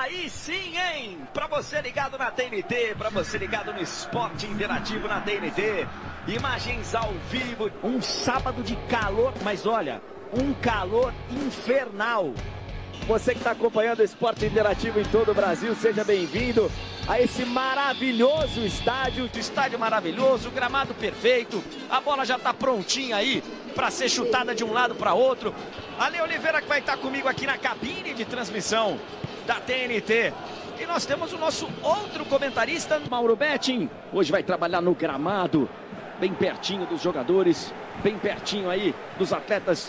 Aí sim, hein? Pra você ligado na TNT, pra você ligado no esporte interativo na TNT. Imagens ao vivo. Um sábado de calor, mas olha, um calor infernal. Você que está acompanhando o esporte interativo em todo o Brasil, seja bem-vindo a esse maravilhoso estádio. Estádio maravilhoso, gramado perfeito. A bola já está prontinha aí para ser chutada de um lado para outro. Ale Oliveira que vai estar comigo aqui na cabine de transmissão da TNT. E nós temos o nosso outro comentarista, Mauro Betting. Hoje vai trabalhar no gramado, bem pertinho dos jogadores, bem pertinho aí dos atletas.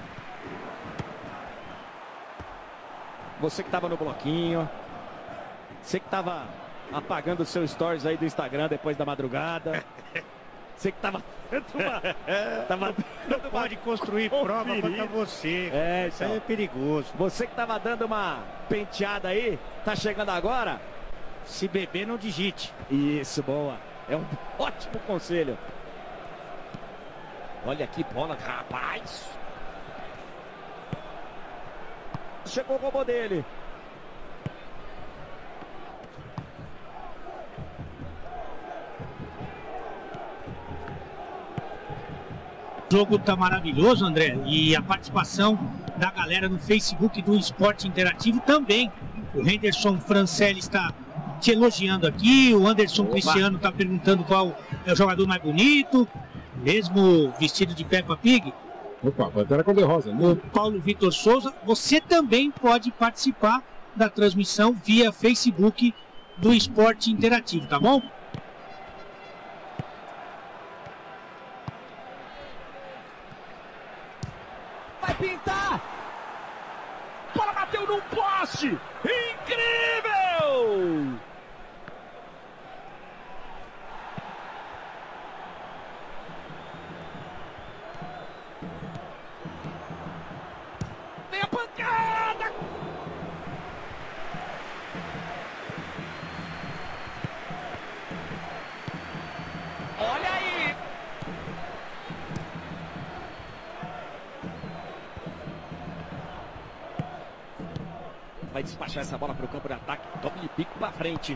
Você que estava no bloquinho, você que estava apagando os seus stories aí do Instagram depois da madrugada, você que estava não pode construir prova contra você. Isso aí é perigoso. Você que estava dando uma penteada aí, tá chegando agora? Se beber, não digite. Isso, boa. É um ótimo conselho. Olha que bola, rapaz. Chegou o robô dele. O jogo tá maravilhoso, André, e a participação da galera no Facebook do Esporte Interativo também. O Henderson Francelli está te elogiando aqui, o Anderson Cristiano está perguntando qual é o jogador mais bonito, mesmo vestido de Peppa Pig. Opa, Pantera Cor-de-Rosa, né? O Paulo Vitor Souza, você também pode participar da transmissão via Facebook do Esporte Interativo, tá bom? Vai pintar! A bola bateu num poste! Incrível! Vem a pancada! Olha aí! Vai despachar essa bola para o campo de ataque. Tome de pico para frente.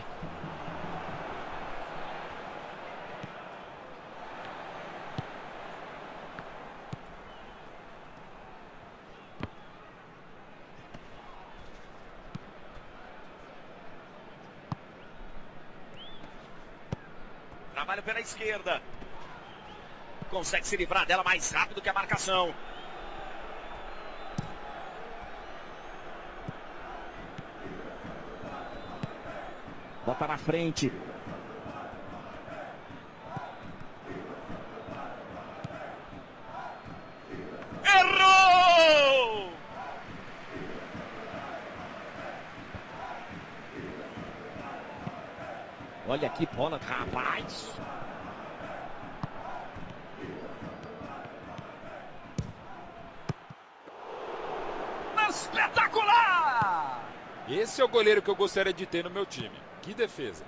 Trabalho pela esquerda. Consegue se livrar dela mais rápido que a marcação. Bota na frente. Errou! Olha que bola, rapaz. Espetacular! Esse é o goleiro que eu gostaria de ter no meu time. Que defesa!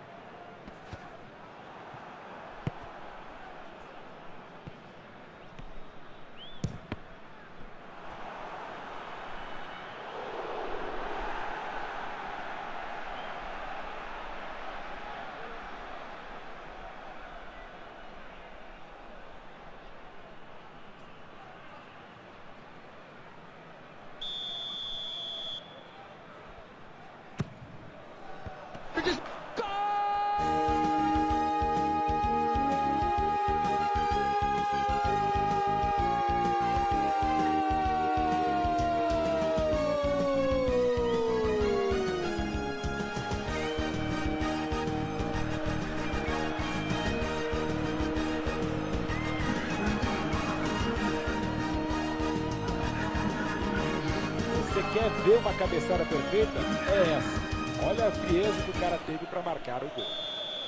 Você quer ver uma cabeçada perfeita? É essa. Olha a frieza que o cara teve para marcar o gol.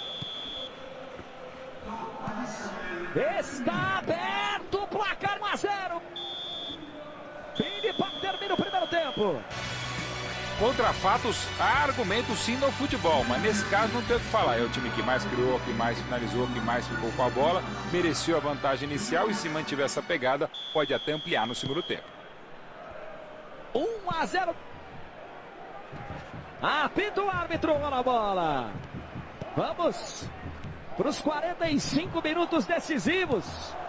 Está aberto o placar 1-0. Filipão termina o primeiro tempo. Contra fatos, há argumentos sim no futebol, mas nesse caso não tem o que falar. É o time que mais criou, que mais finalizou, que mais ficou com a bola, mereceu a vantagem inicial e se mantiver essa pegada, pode até ampliar no segundo tempo. 1-0. Apita o árbitro, rola a bola. Vamos para os 45 minutos decisivos.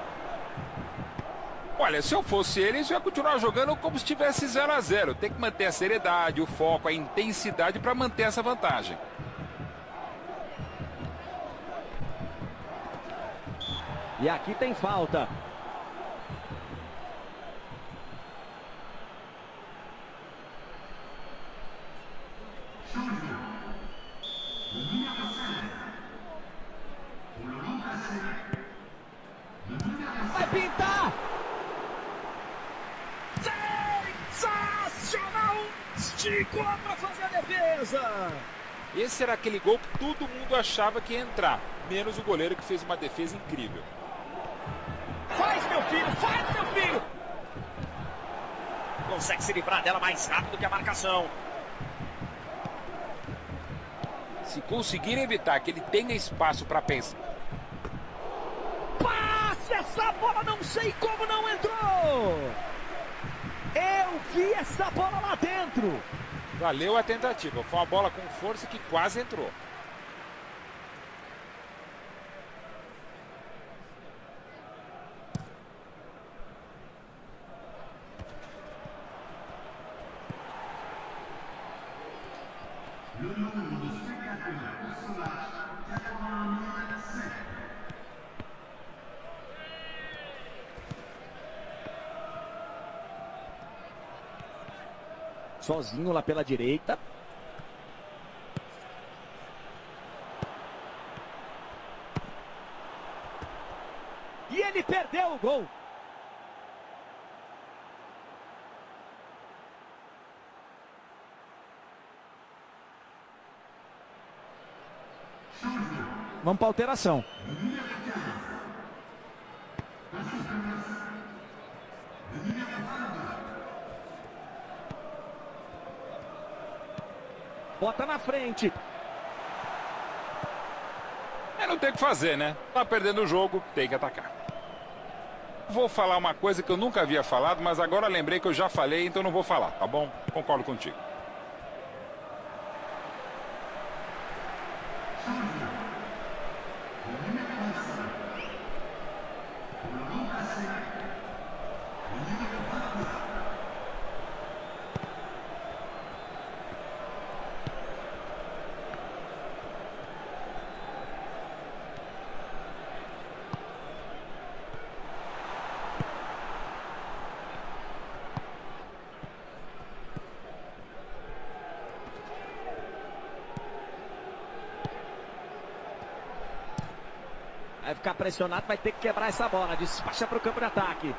Olha, se eu fosse eles, eu ia continuar jogando como se estivesse 0 a 0. Tem que manter a seriedade, o foco, a intensidade para manter essa vantagem. E aqui tem falta. Vai pintar! Sensacional! Esticou para fazer a defesa! Esse era aquele gol que todo mundo achava que ia entrar, menos o goleiro que fez uma defesa incrível. Faz, meu filho! Faz, meu filho! Consegue se livrar dela mais rápido que a marcação. Se conseguir evitar que ele tenha espaço para pensar. Passe! Essa bola não sei como não entrou! Eu vi essa bola lá dentro! Valeu a tentativa. Foi uma bola com força que quase entrou. Sozinho lá pela direita. E ele perdeu o gol. Vamos para alteração. Bota na frente. Não tem o que fazer, né? Tá perdendo o jogo, tem que atacar. Vou falar uma coisa que eu nunca havia falado, mas agora lembrei que eu já falei, então não vou falar, tá bom? Concordo contigo. Vai ficar pressionado, vai ter que quebrar essa bola. Despacha para o campo de ataque.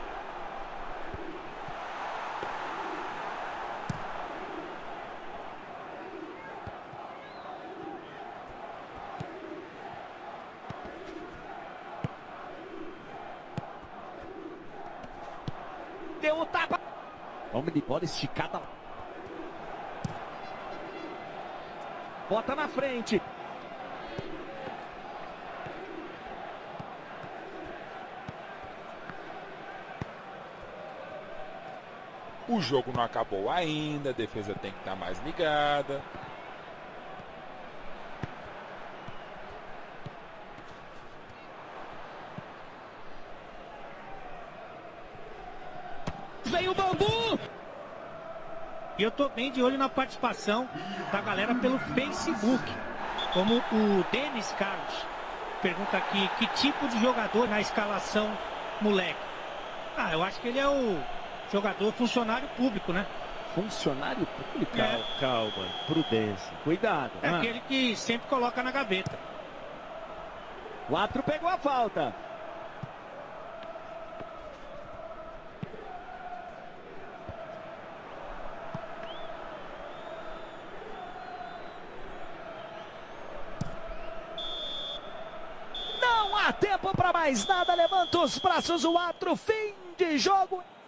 Deu o tapa. Vamos de bola esticada. Bota na frente. O jogo não acabou ainda, a defesa tem que estar mais ligada. Vem o Bambu! E eu tô bem de olho na participação da galera pelo Facebook. Como o Denis Carlos pergunta aqui, que tipo de jogador na escalação, moleque? Ah, eu acho que ele é o jogador funcionário público, né? Funcionário público? É. Calma, prudência, cuidado. É aquele que sempre coloca na gaveta. O árbitro pegou a falta. Não há tempo para mais nada. Levanta os braços, o árbitro. Fim de jogo.